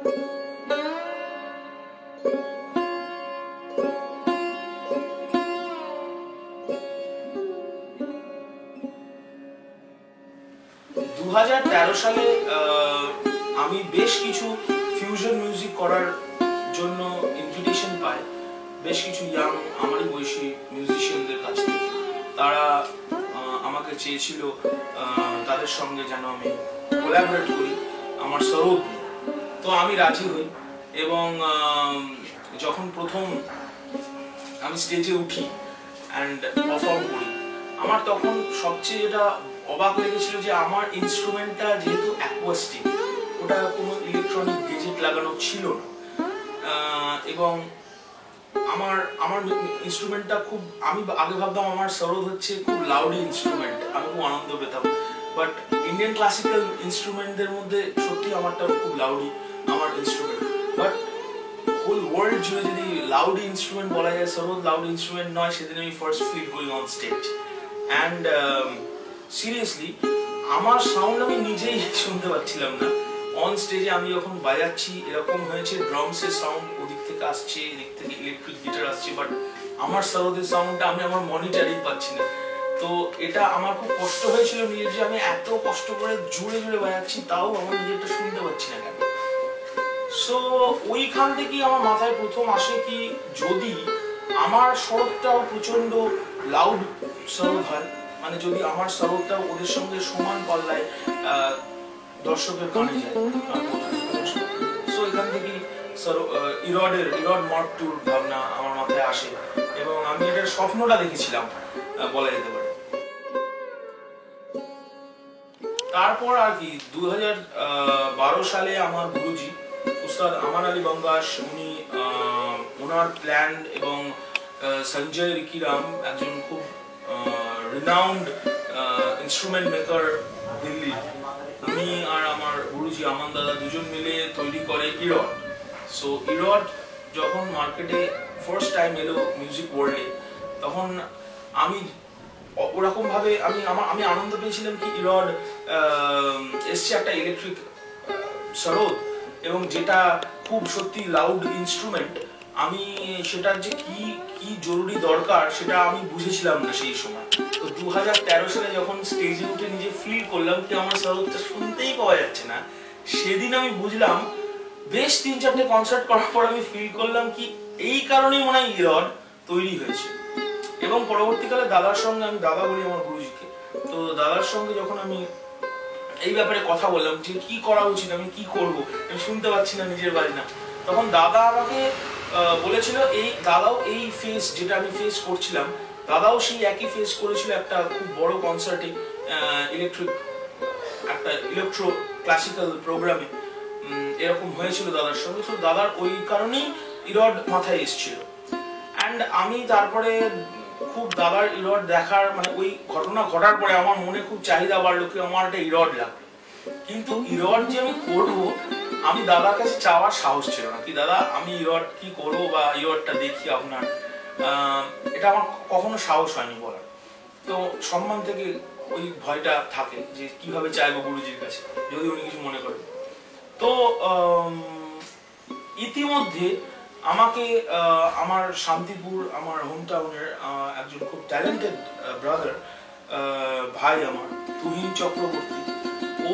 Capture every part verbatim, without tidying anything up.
দু হাজার তেরো সালে আমি বেশ কিছু ফিউশন মিউজিক করার জন্য ইনভিটেশন পাই বেশ কিছু ইয়াং আমারই বয়সী মিউজিশিয়ানদের কাছ থেকে। তারা আমাকে চেয়েছিল তাদের সঙ্গে যেন আমি কোলাবোরেট করি আমার সরোদ নিয়ে। তো আমি রাজি হই এবং যখন প্রথম আমি স্টেজে উঠি অ্যান্ড পারফর্ম করি, আমার তখন সবচেয়ে যেটা অবাক লেগেছিল যে আমার ইনস্ট্রুমেন্টটা যেহেতু অ্যাকোয়াস্টিক, ওটা কোনো ইলেকট্রনিক গেজেট লাগানো ছিল না, এবং আমার আমার ইনস্ট্রুমেন্টটা খুব, আমি আগে ভাবতাম আমার সরোদ হচ্ছে খুব লাউডি ইনস্ট্রুমেন্ট, আমি খুব আনন্দ পেতাম। বাট ইন্ডিয়ান ক্লাসিক্যাল ইনস্ট্রুমেন্টদের মধ্যে সত্যি আমারটা খুব লাউডি আমার ইনস্ট্রুমেন্ট। বাট হোল ওয়ার্ল্ড জুড়ে যদি লাউডি ইনস্ট্রুমেন্ট বলা যায়, সরোদ লাউডি ইনস্ট্রুমেন্ট নয়, সেদিন আমি ফার্স্ট ফিল করি অন স্টেজ। অ্যান্ড সিরিয়াসলি আমার সাউন্ড আমি নিজেই শুনতে পাচ্ছিলাম না অন স্টেজে। আমি যখন বাজাচ্ছি এরকম হয়েছে ড্রামসের সাউন্ড ওদিক থেকে আসছে, এদিক থেকে ইলেকট্রিক গিটার আসছে, বাট আমার সরোদের সাউন্ডটা আমি আমার মনিটরেই পাচ্ছি না। তো এটা আমার খুব কষ্ট হয়েছিল নিজের, যে আমি এত কষ্ট করে জুড়ে জুড়ে বাজাচ্ছি তাও আমার নিজেরটা শুনতে পাচ্ছি না কেন। সো ওইখান থেকেই আমার মাথায় প্রথম আসে কি, যদি আমার সরোদটাও প্রচন্ড লাউড সরোদ হয়, মানে যদি আমার সরোদটাও ওদের সঙ্গে সমান পাল্লায় দর্শকের কানে যায়, সো এখান থেকেই ইরডের ইরড মার্ক টুর ভাবনা আমার মাথায় আসে এবং আমি এটার স্বপ্নটা দেখেছিলাম বলা যেতে পারে। তারপর আর কি দু হাজার বারো সালে আমার গুরুজি উস্তাদ আমান আলী বঙ্গাস, উনি ওনার প্ল্যান এবং সঞ্জয় রিকিরাম, একজন খুব রিনাউন্ড ইনস্ট্রুমেন্ট মেকার দিল্লি, উনি আর আমার গুরুজি আমান দাদা দুজন মিলে তৈরি করে ইরড। সো ইরড যখন মার্কেটে ফার্স্ট টাইম এলো মিউজিক ওয়ার্ল্ডে, তখন আমি ওরকম ভাবে আমি আমার আমি আনন্দ পেয়েছিলাম কি ইরড এসছে একটা ইলেকট্রিক সরোদ, এবং যেটা খুব সত্যি লাউড ইনস্ট্রুমেন্ট। আমি সেটার যে কি কি জরুরি দরকার সেটা আমি বুঝেছিলাম না সেই সময়। তো দু হাজার তেরো সালে যখন স্টেজে উঠে নিজে ফিল করলাম কি আমার সরোদটা শুনতেই পাওয়া যাচ্ছে না, সেদিন আমি বুঝলাম, বেশ তিন চারটে কনসার্ট করার পর আমি ফিল করলাম কি এই কারণেই মনে হয় ইরড তৈরি হয়েছে। এবং পরবর্তীকালে দাদার সঙ্গে, আমি দাদা বলি আমার গুরুজিকে, তো দাদার সঙ্গে যখন আমি এই ব্যাপারে কথা বললাম যে কি করা উচিত, আমি কি করব, আমি শুনতে পাচ্ছি না, নিজের বাড়ি না, তখন দাদা আমাকে বলেছিল, এই দাদাও এই ফেস যেটা আমি ফেস করছিলাম, দাদাও সেই একই ফেস করেছিল একটা খুব বড় কনসার্টে, ইলেকট্রিক একটা ইলেকট্রো ক্লাসিক্যাল প্রোগ্রামে এরকম হয়েছিল দাদার সঙ্গে। তো দাদার ওই কারণেই ইরড মাথায় এসেছিল। অ্যান্ড আমি তারপরে খুব দাদার ইরড দেখার, মানে ওই ঘটনা ঘটার পরে আমার মনে খুব চাহিদা বাড়লো কি আমার একটা ইরড লাগবে। কিন্তু ইরড যে আমি করবো, আমি দাদার কাছে চাওয়ার সাহস ছিল না কি দাদা আমি ইরড কি করবো বা ইরডটা দেখি আপনার, এটা আমার কখনো সাহস হয়নি বলার। তো সম্মান থেকে ওই ভয়টা থাকে যে কিভাবে চাইবো গুরুজির কাছে যদি উনি কিছু মনে করেন। তো ইতিমধ্যে আমাকে আমার শান্তিপুর, আমার হোম টাউনের একজন খুব ট্যালেন্টেড ব্রাদার ভাই আমার তুহিন চক্রবর্তী, ও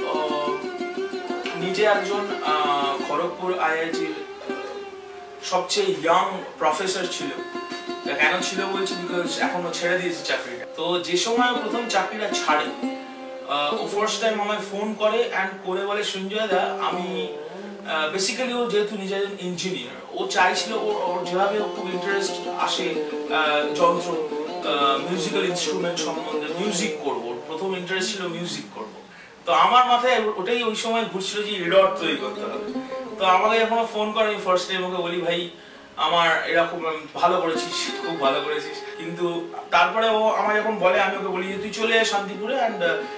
নিজে একজন খড়গপুর আইআইটির সবচেয়ে ইয়াং প্রফেসর ছিল। কেন ছিল বলছি, বিকজ এখনো ছেড়ে দিয়েছে চাকরিটা। তো যে সময় প্রথম চাকরিটা ছাড়ে, ও ফার্স্ট টাইম আমায় ফোন করে অ্যান্ড করে বলে, সঞ্জয় দা আমি বেসিক্যালি, ও যেহেতু নিজে একজন ইঞ্জিনিয়ার, ও চাইছিল ওর ওর যেভাবে খুব ইন্টারেস্ট আসে যন্ত্র, মিউজিক্যাল ইনস্ট্রুমেন্ট সম্বন্ধে, মিউজিক করবো, প্রথম ইন্টারেস্ট ছিল মিউজিক করবো। তো আমার মাথায় ওটাই ওই সময় ঘুরছিল যে ইরড তৈরি করতে হবে। তো আমাকে যখন ফোন করে, আমি ফার্স্ট টাইম ওকে বলি, ভাই আমার এরকম ভালো করেছিস, খুব ভালো করেছিস। কিন্তু তারপরে ও আমার যখন বলে, আমি ওকে বলি যে তুই চলে আয় শান্তিপুরে and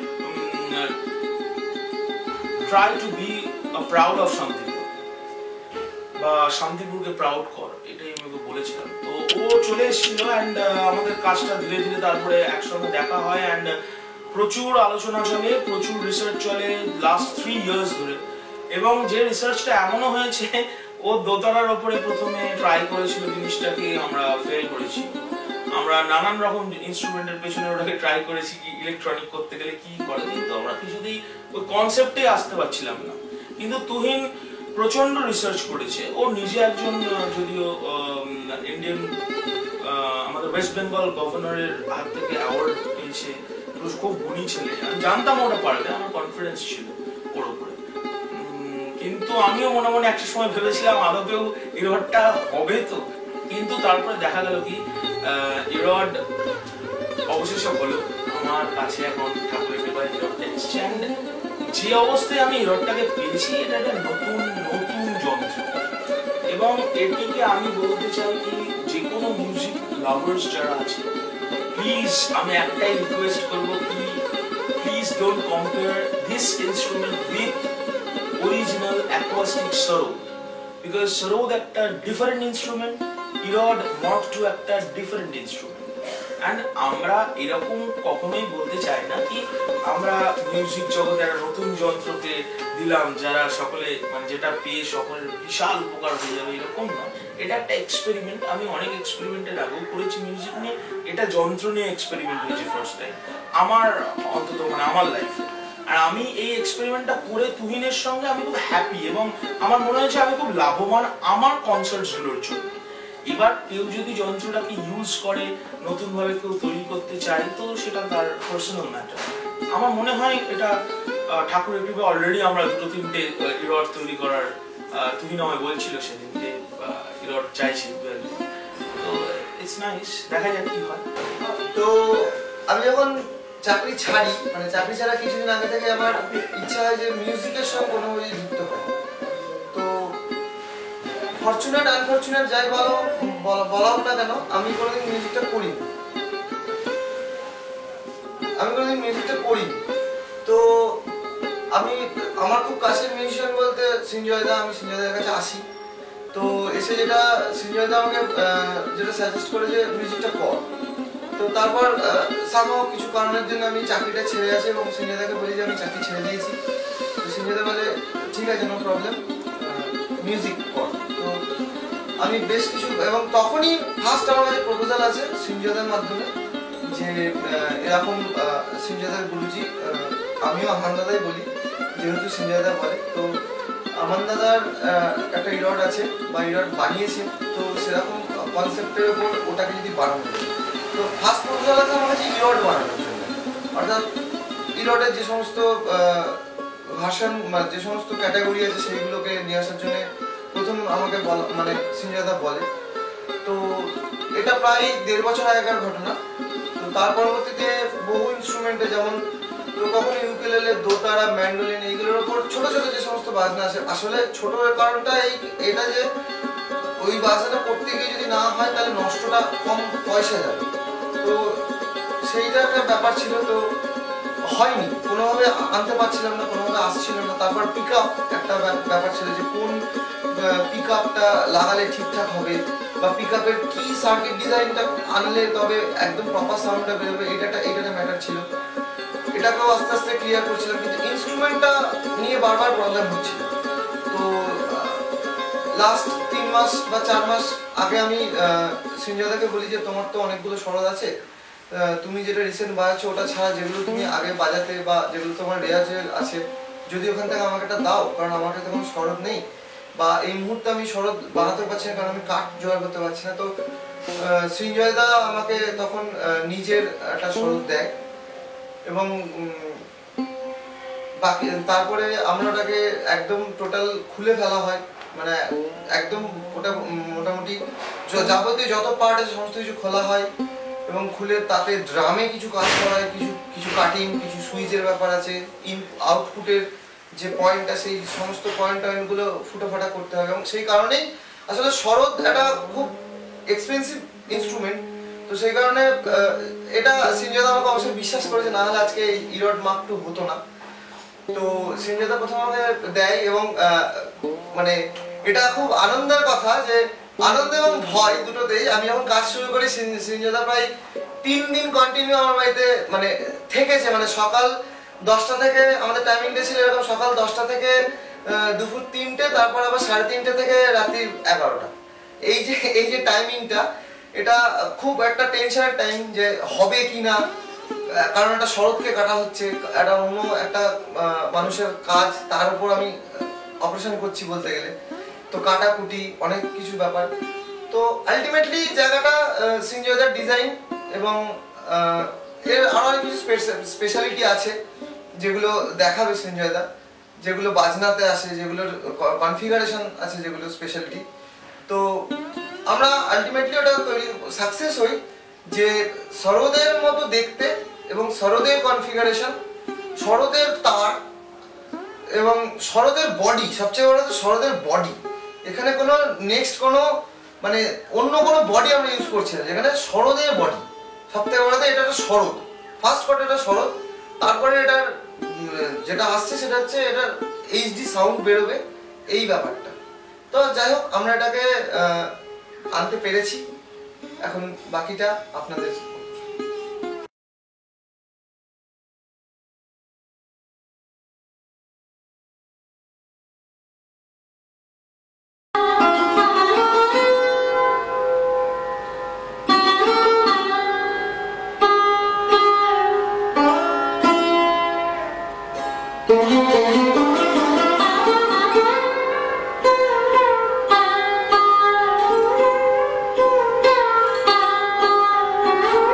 try to be proud of Shantipur, বা শান্তিপুরকে প্রাউড কর, এটাই আমি ওকে বলেছিলাম। তো ও চলে এসেছিল অ্যান্ড আমাদের কাজটা ধীরে ধীরে তারপরে একসঙ্গে দেখা হয় অ্যান্ড প্রচুর আলোচনা চলে, প্রচুর রিসার্চ চলে লাস্ট থ্রি ইয়ার্স ধরে। এবং যে রিসার্চটা এমনও হয়েছে ও দোতারার ওপরে প্রথমে ট্রাই করেছিল জিনিসটাকে, আমরা ফেল করেছি। আমরা নানান রকম ইনস্ট্রুমেন্টের পেছনে ওটাকে ট্রাই করেছি কি ইলেকট্রনিক করতে গেলে কি করে, কিন্তু আমরা কিছুতেই ওই কনসেপ্টে আসতে পারছিলাম না। কিন্তু তুহিন প্রচন্ড রিসার্চ করেছে। ও নিজে একজন যদিও ইন্ডিয়ান আমাদের ওয়েস্ট বেঙ্গল গভর্নরের হাত থেকে অ্যাওয়ার্ড পেয়েছে, খুব গুণী ছেলে। আমি জানতাম ওটা পারবে, আমার কনফিডেন্স ছিল ওর উপরে। কিন্তু আমিও মনে মনে একটা সময় ভেবেছিলাম আদতেও ইরডটা হবে তো, কিন্তু তারপরে দেখা গেল কি ইরড অবশেষে হলো আমার কাছে। এখন ঠাকুরের কৃপায় ইরডটা এসছে। যে অবস্থায় আমি ইরডটাকে পেয়েছি, এটা একটা নতুন নতুন যন্ত্র, এবং এটিকে আমি বলতে চাই কি যে কোনো মিউজিক লাভার্স যারা আছে, প্লিজ আমি একটাই রিকোয়েস্ট করবো কি please don't compare this instrument with original acoustic Sarod, because Sarod একটা different instrument, EroD-Mk টু একটা different instrument, and আমরা এরকম কখনোই বলতে চাই না কি আমরা মিউজিক জগতে একটা নতুন যন্ত্রকে দিলাম যারা সকলে মানে যেটা পেয়ে সকলের বিশাল উপকার হয়ে যাবে, এরকম না। এটা একটা এক্সপেরিমেন্ট। আমি অনেক এক্সপেরিমেন্টের আগেও করেছি মিউজিক নিয়ে, এটা যন্ত্র নিয়ে এক্সপেরিমেন্ট হয়েছে ফার্স্ট টাইম আমার, অন্তত মানে আমার লাইফে। আর আমি এই এক্সপেরিমেন্টটা করে তুহিনের সঙ্গে আমি খুব হ্যাপি, এবং আমার মনে হয়েছে আমি খুব লাভবান আমার কনসার্টসগুলোর জন্য। এবার কেউ যদি যন্ত্রটাকে ইউজ করে নতুনভাবে কেউ তৈরি করতে চায়, তো সেটা তার পার্সোনাল ম্যাটার। আমার মনে হয় এটা ঠাকুরের কৃপায় অলরেডি আমরা দুটো তিনটে ইরড তৈরি করার, তুহিন আমায় বলছিল সেদিন যে ইরড চাইছি, তো ইটস নাইস, দেখা যাক কি হয়। তো আমি যখন চাকরি ছাড়ি, মানে চাকরি ছাড়া কিছুদিন আগে থেকে আমার ইচ্ছা হয় যে মিউজিকের সঙ্গে কোনোভাবে যুক্ত হয়। তো ফরচুনেট আনফরচুনেট যাই বলো বলা হোক না কেন, আমি কোনোদিন মিউজিকটা করি আমি কোনোদিন মিউজিকটা করি তো আমি আমার খুব কাছের মিউজিশিয়ান বলতে সৃঞ্জয় দা, আমি সৃঞ্জয় দার কাছে আসি। তো এসে যেটা সৃঞ্জয় দা আমাকে যেটা সাজেস্ট করে যে মিউজিকটা কর, তো তারপর সামহাও কিছু কারণের জন্য আমি চাকরিটা ছেড়ে আসি এবং সৃঞ্জয়দাকে বলি যে আমি চাকরি ছেড়ে দিয়েছি। তো সৃঞ্জয়দা বলে ঠিক আছে, নো প্রবলেম, মিউজিক কর। তো আমি বেশ কিছু, এবং তখনই ফার্স্ট আমার কাছে প্রপোজাল আছে সৃঞ্জয়দার মাধ্যমে যে এরকম সৃঞ্জয়দার গুরুজি, আমিও আমান দাদাই বলি যেহেতু সৃঞ্জয়দা বলে, তো আমান দাদার একটা ইরড আছে বা ইরড বানিয়েছে, তো সেরকম কনসেপ্টের উপর ওটাকে যদি বানানো যায়, তো ফার্স্ট প্রপোজাল আছে আমার কাছে ইরড বানানোর জন্য। অর্থাৎ ইরডের যে সমস্ত ভার্সন যে সমস্ত ক্যাটাগরি আছে সেইগুলোকে নিয়ে আসার জন্য প্রথম আমাকে বলা মানে সৃঞ্জয়দা বলে। তো এটা প্রায় দেড় বছর আগেকার ঘটনা। তো তার পরবর্তীতে বহু ইনস্ট্রুমেন্টে যেমন তো কখনো ইউকেলেলে, দোতারা, ম্যান্ডোলিন এইগুলোর উপর ছোট ছোট যে সমস্ত বাজনা আছে, আসলে ছোটোর কারণটা এই এটা যে ওই বাজনাটা করতে গিয়ে যদি না হয় তাহলে নষ্টটা কম পয়সা যাবে, তো সেইটা একটা ব্যাপার ছিল। তো হয়নি, কোনোভাবে আনতে পারছিলাম না, কোনোভাবে আসছিল না। তারপর পিক আপ একটা ব্যাপার ছিল যে কোন পিক আপটা লাগালে ঠিকঠাক হবে বা পিক আপের কি সার্কিট ডিজাইনটা আনলে তবে একদম প্রপার সাউন্ডটা বেরোবে, এটা এটা ম্যাটার ছিল। এটাকেও আস্তে আস্তে ক্লিয়ার করছিলাম, কিন্তু ইনস্ট্রুমেন্টটা নিয়ে বারবার প্রবলেম হচ্ছিল। তো লাস্ট তিন মাস বা চার মাস আগে আমি সৃঞ্জয়দাকে বলি যে তোমার তো অনেকগুলো সরদ আছে, তুমি যেটা রিসেন্ট বাজাচ্ছো ওটা ছাড়া যেগুলো তুমি আগে বাজাতে বা যেগুলো তোমার রেয়াজের আছে, যদি ওখান থেকে আমাকে একটা দাও, কারণ আমার কাছে কোনো সরদ নেই বা এই মুহূর্তে আমি সরদ বানাতে পারছি না, কারণ আমি কাঠ জোগাড় করতে পারছি না। তো সৃঞ্জয়দা আমাকে তখন নিজের একটা সরদ দেয় এবং বাকি তারপরে আমরা ওটাকে একদম টোটাল খুলে ফেলা হয়, মানে একদম ওটা মোটামুটি যাবতীয় যত পার্ট আছে সমস্ত কিছু খোলা হয় এবং খুলে তাতে ড্রামে কিছু কাজ করা হয়, কিছু কিছু কাটিং, কিছু সুইচের ব্যাপার আছে, ইন আউটপুটের যে পয়েন্ট আছে সেই সমস্ত পয়েন্ট টয়েন্টগুলো ফুটোফাটা করতে হবে। এবং সেই কারণেই আসলে সরদ একটা খুব এক্সপেন্সিভ ইনস্ট্রুমেন্ট। তো সেই কারণে এটা সৃঞ্জয়দা আমাকে অবশ্যই বিশ্বাস করেছে, না হলে আজকে ইরড-Mk টু হতো না। তো সৃঞ্জয়দা প্রথম আমাকে দেয় এবং মানে এটা খুব আনন্দের কথা যে আনন্দ এবং ভয় দুটোতেই আমি যখন কাজ শুরু করি সৃঞ্জয়দা প্রায় তিন দিন কন্টিনিউ আমার বাড়িতে মানে থেকেছে, মানে সকাল দশটা থেকে আমাদের টাইমিংটা ছিল এরকম, সকাল দশটা থেকে দুপুর তিনটে, তারপর আবার সাড়ে তিনটে থেকে রাত্রি এগারোটা। এই যে এই যে টাইমিংটা, এটা খুব একটা টেনশনের টাইম যে হবে কি না, কারণ একটা শরৎকে কাটা হচ্ছে, একটা অন্য একটা মানুষের কাজ, তার উপর আমি অপারেশন করছি বলতে গেলে, তো কাটাকুটি অনেক কিছু ব্যাপার। তো আলটিমেটলি জায়গাটা সৃঞ্জয়দার ডিজাইন এবং এর আরো অনেক কিছু স্পেশালিটি আছে যেগুলো দেখাবে সৃঞ্জয়দা, যেগুলো বাজনাতে আসে, যেগুলোর কনফিগারেশন আছে, যেগুলো স্পেশালিটি। তো আমরা আলটিমেটলি ওটা তৈরি সাকসেস হই যে সরোদের মতো দেখতে এবং সরোদের কনফিগারেশন, সরোদের তার এবং সরোদের বডি, সবচেয়ে বড় তো সরোদের বডি। এখানে কোনো নেক্সট কোনো মানে অন্য কোনো বডি আমরা ইউজ করছি না, যেখানে সরোদের বডি সবথেকে বড়। এটা একটা সরোদ, ফার্স্ট পার্ট এটা সরোদ, তারপরে এটার যেটা আসছে সেটা হচ্ছে এটার এইচডি সাউন্ড বেরোবে, এই ব্যাপারটা। তো যাই হোক, আমরা এটাকে আনতে পেরেছি, এখন বাকিটা আপনাদের। Thank you.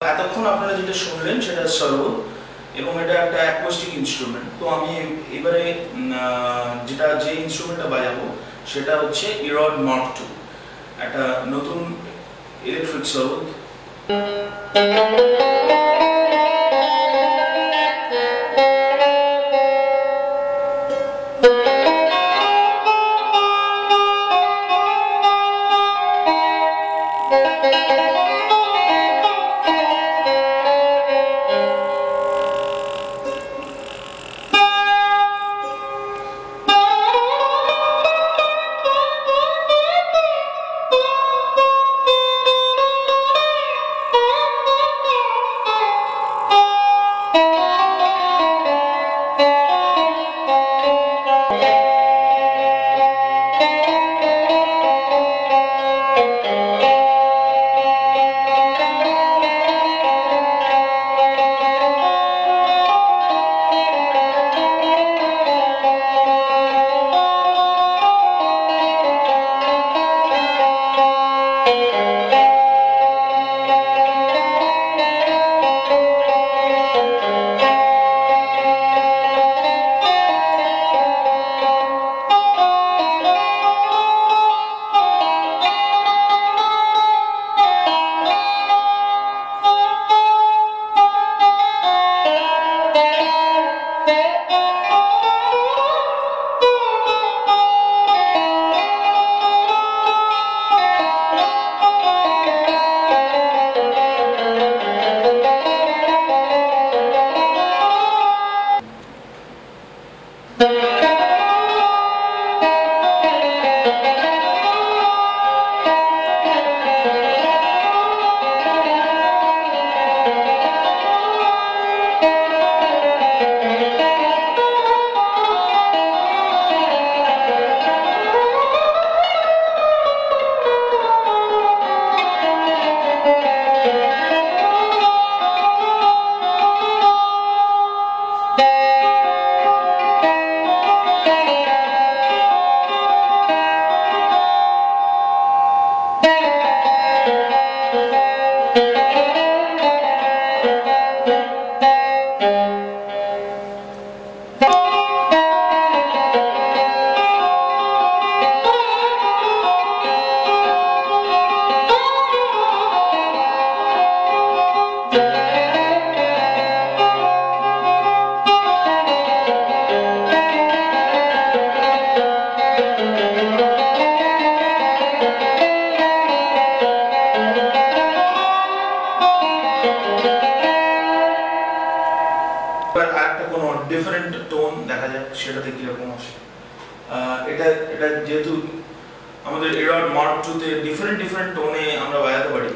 এতক্ষণ আপনারা যেটা শুনলেন সেটা সরোদ এবং এটা একটা অ্যাকোস্টিক ইনস্ট্রুমেন্ট। তো আমি এবারে যেটা যে ইনস্ট্রুমেন্টটা বাজাবো সেটা হচ্ছে ইরড মার্ক টু, একটা নতুন ইলেকট্রিক সরোদ। ডিফারেন্ট টোন দেখা যায় সেটাতে কিরকম আসে। এটা এটা যেহেতু আমাদের এরড মার্ক টু তে ডিফারেন্ট ডিফারেন্ট টোনে আমরা বাজাতে পারি,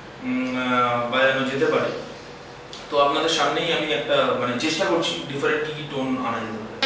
বাজানো যেতে পারে, তো আপনাদের সামনেই আমি একটা মানে চেষ্টা করছি ডিফারেন্ট কি কি টোন আনা যেতে পারে।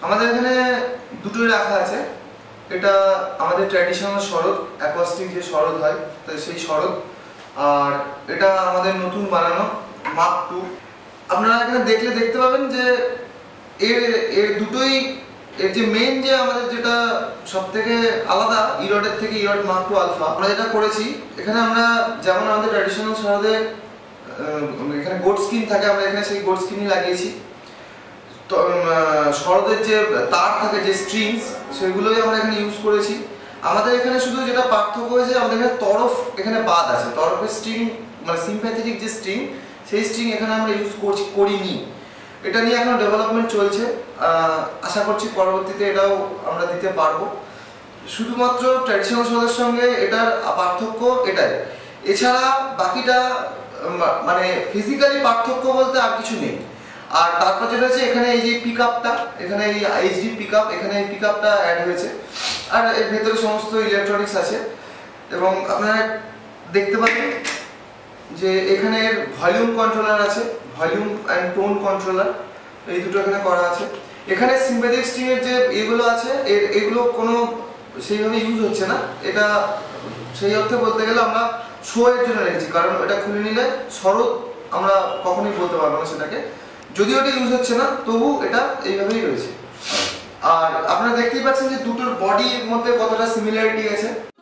আমাদের এখানে দুটোই রাখা আছে। এটা আমাদের ট্র্যাডিশনাল শরৎ, অ্যাকোয়াস্টিক যে শরৎ হয় তো সেই শরৎ, আর এটা আমাদের নতুন বানানো মার্ক টু। আপনারা এখানে দেখলে দেখতে পাবেন যে এর এর দুটোই, এর যে মেইন যে আমাদের যেটা সব থেকে আলাদা ইরোডের থেকে, ইরোড মার্ক টু আলফা, আমরা যেটা করেছি এখানে আমরা যেমন আমাদের ট্র্যাডিশনাল শরৎে এখানে গোট স্কিন থাকে, আমরা এখানে সেই গোট স্কিনই লাগিয়েছি। তো শরতের যে তার থাকে, যে স্ট্রিংস, সেগুলোই আমরা এখানে ইউজ করেছি। আমাদের এখানে শুধু যেটা পার্থক্য হয়েছে, আমাদের এখানে তরফ এখানে বাদ আছে, তরফের স্ট্রিং মানে সিম্প্যাথেটিক যে স্ট্রিং, সেই স্ট্রিং এখানে আমরা ইউজ করছি করিনি। এটা নিয়ে এখন ডেভেলপমেন্ট চলছে, আশা করছি পরবর্তীতে এটাও আমরা দিতে পারবো। শুধুমাত্র ট্র্যাডিশনাল শরতের সঙ্গে এটার পার্থক্য এটাই, এছাড়া বাকিটা মানে ফিজিক্যালি পার্থক্য বলতে আর কিছু নেই। আর তারপর যেটা হচ্ছে এখানে এই যে পিক আপটা, এখানে এই এইচডি পিক আপ, এখানে এই পিক আপটা অ্যাড হয়েছে, আর এর ভেতরে সমস্ত ইলেকট্রনিক্স আছে। এবং আপনারা দেখতে পাবেন যে এখানে ভলিউম কন্ট্রোলার আছে, ভলিউম অ্যান্ড টোন কন্ট্রোলার, এই দুটো এখানে করা আছে। এখানে সিম্প্যাথিক স্ট্রিংয়ের যে এগুলো আছে, এগুলো কোনো সেইভাবে ইউজ হচ্ছে না। এটা সেই অর্থে বলতে গেলে আমরা শো এর জন্য রেখেছি, কারণ এটা খুলে নিলে শরৎ আমরা কখনোই বলতে পারবো না সেটাকে, যদিও এটা ইউজ হচ্ছে না তবু এটা এইভাবেই রয়েছে। আর আপনারা দেখতেই পাচ্ছেন যে দুটোর বডির মধ্যে কতটা সিমিলারিটি আছে।